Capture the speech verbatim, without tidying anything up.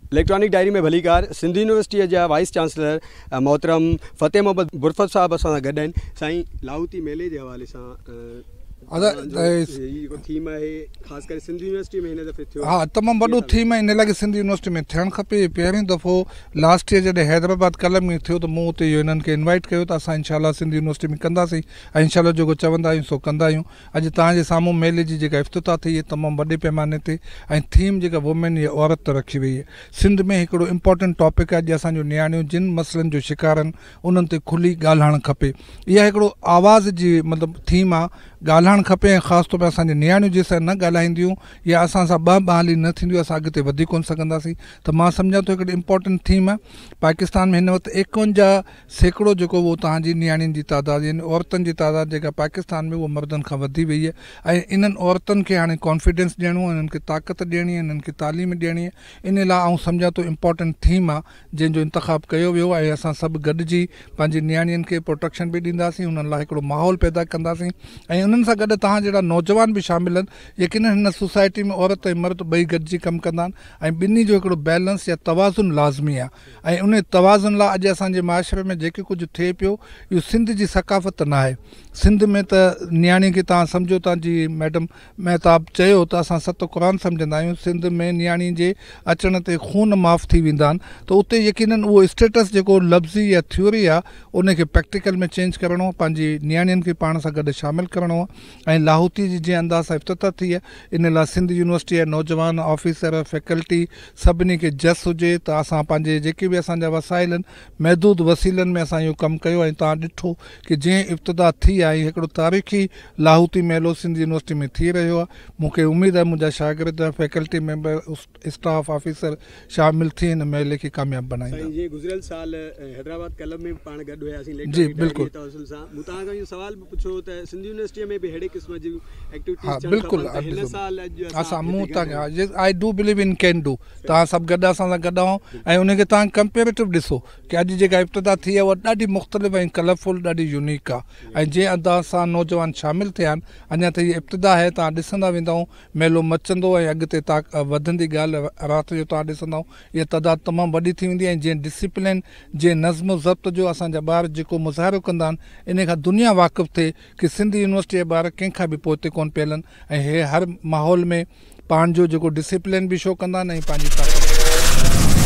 Electronic diary में भलीकार Sindhi university जा वाइस चांसलर मोहतरम फतेह मोहम्मद बुरफत साहब असां सां गॾु आहिनि। साईं लाहौती मेले जे हवाले सां थीम आहे ख़ासि करे सिंधी यूनिवर्सिटी में हिन दफ़े थियो। हाँ, तमामु वॾो थीम आहे, इन लाइ सिंधी यूनिवर्सिटी में थियणु खपे। पहिरीं दफ़ो लास्ट ईयर जॾहिं हैदराबाद कलम में थियो त मूं उते इहो हिननि खे इनवाइट कयो त असां इनशाला सिंधी यूनिवर्सिटी में कंदासीं ऐं इनशाला जेको चवंदा आहियूं सो कंदा आहियूं। अॼु तव्हांजे साम्हूं मेले जी जेका इफ़्तिताह थी आहे तमामु वॾे पैमाने ते ऐं थीम जेका वुमेन या औरत रखी वई आहे। सिंध में हिकिड़ो इम्पोर्टेंट टॉपिक आहे, अॼु असांजो नियाणियूं जिन मसइलनि जो शिकार आहिनि उन्हनि ते खुली ॻाल्हाइणु खपे। इहा हिकिड़ो आवाज़ जी मतिलबु थीम आहे, ॻाल्हाइणु खपे ऐं ख़ासि तौर ते असांजी नियाणियूं जेसिताईं न ॻाल्हाईंदियूं या असां सां ॿ ॿाली न थींदियूं असां अॻिते वधी कोन सघंदासीं। त मां सम्झां थो हिकिड़ी इम्पोर्टेंट थीम आहे। पाकिस्तान में हिन वक़्तु एकवंजाह सैकड़ो जेको उहो तव्हांजी नियाणियुनि जी तादाद यानी औरतुनि जी तादाद जेका पाकिस्तान में उहो मर्दनि खां वधी वई आहे ऐं इन्हनि औरतुनि खे हाणे कॉन्फिडेंस ॾियणो आहे, इन्हनि खे ताक़त ॾियणी आहे, इन्हनि खे तालीम ॾियणी आहे। इन लाइ आउं सम्झां थो इम्पोर्टेंट थीम आहे जंहिंजो इंतिख़ाबु कयो वियो ऐं असां सभु गॾिजी पंहिंजी नियाणियुनि खे प्रोटेक्शन बि ॾींदासीं, उन्हनि लाइ हिकिड़ो माहौल पैदा कंदासीं ऐं उन्हनि सां गॾु तव्हां जहिड़ा नौजवान बि शामिल आहिनि। यकीन हिन सोसाइटी में औरत ऐं मर्द ॿई गॾिजी कमु कंदा आहिनि ऐं ॿिन्ही जो हिकिड़ो बैलेंस या तवाज़ुन लाज़मी आहे ऐं उन तवाज़ुन लाइ अॼु असांजे माशरे में जेके कुझु थिए पियो इहो सिंध जी सकाफ़त न आहे। सिंध में त नियाणी खे तव्हां सम्झो था जी मैडम महताब चयो त असां सत क़ुरान सम्झंदा आहियूं। सिंध में नियाणी जे अचण ते खून माफ़ थी वेंदा आहिनि, त उते यकीननि उहो स्टेटस जेको लफ़्ज़ी या थ्योरी आहे उनखे प्रैक्टिकल में चेंज करिणो आहे, पंहिंजी नियाणियुनि खे पाण सां गॾु शामिलु करिणो आहे। ऐं लाहौती जी जीअं अंदाज़ सां इफ़्तिताह थी आहे, इन लाइ सिंध यूनिवर्सिटी जा नौजवान ऑफिसर फैकल्टी सभिनी खे जस हुजे त असां पंहिंजे जेके बि असांजा वसाइल आहिनि महदूद वसीलनि में असां इहो कमु कयो ऐं तव्हां ॾिठो कि जीअं इफ़्तिताह थी आहे हिकिड़ो तारीख़ी लाहौती मेलो सिंध यूनिवर्सिटी में थी रहियो आहे। मूंखे उमेदु आहे मुंहिंजा शागिर्द फैकल्टी मेंबर स्टाफ ऑफिसर शामिलु थी हिन मेले खे कामयाबु बनाईंदा। जीअं गुज़िरियल साल हैदराबाद कलम में पाण गॾु हुयासीं जी बिल्कुलु सां, मूं तव्हां खां इहो सवाल बि पुछो त सिंध यूनिवर्सिटी में बि अहिड़े क़िस्म जी हाँ बिल्कुलु असां मूं तव्हां I do believe in can do. तव्हां सभु गॾु असां सां गॾु आहो ऐं उनखे तव्हां कंपेरेटिव ॾिसो कि अॼु जेका इफ़्तिताह थी आहे उहा ॾाढी मुख़्तलिफ़ ऐं कलरफुल ॾाढी यूनिक आहे ऐं जंहिं अंदाज़ सां नौजवान शामिलु थिया आहिनि। अञा त हीअ इब्तिदा आहे, तव्हां ॾिसंदा वेंदव मेलो मचंदो ऐं अॻिते ता वधंदी ॻाल्हि राति जो तव्हां ॾिसंदव इहा तइदाद तमामु वॾी थी वेंदी ऐं जीअं डिसिप्लिन जीअं नज़्म ज़ब्त जो असांजा ॿार जेको मुज़ाहिरो कंदा आहिनि इन खां दुनिया वाक़ुफ़ु थिए कि सिंधी यूनिवर्सिटी जा ॿार कंहिंखां बि पोइ ते कोन पियल आहिनि ऐं हे हर माहौल में पाण जो जेको डिसिप्लिन बि शो कंदा आहिनि ऐं पंहिंजी ताक़त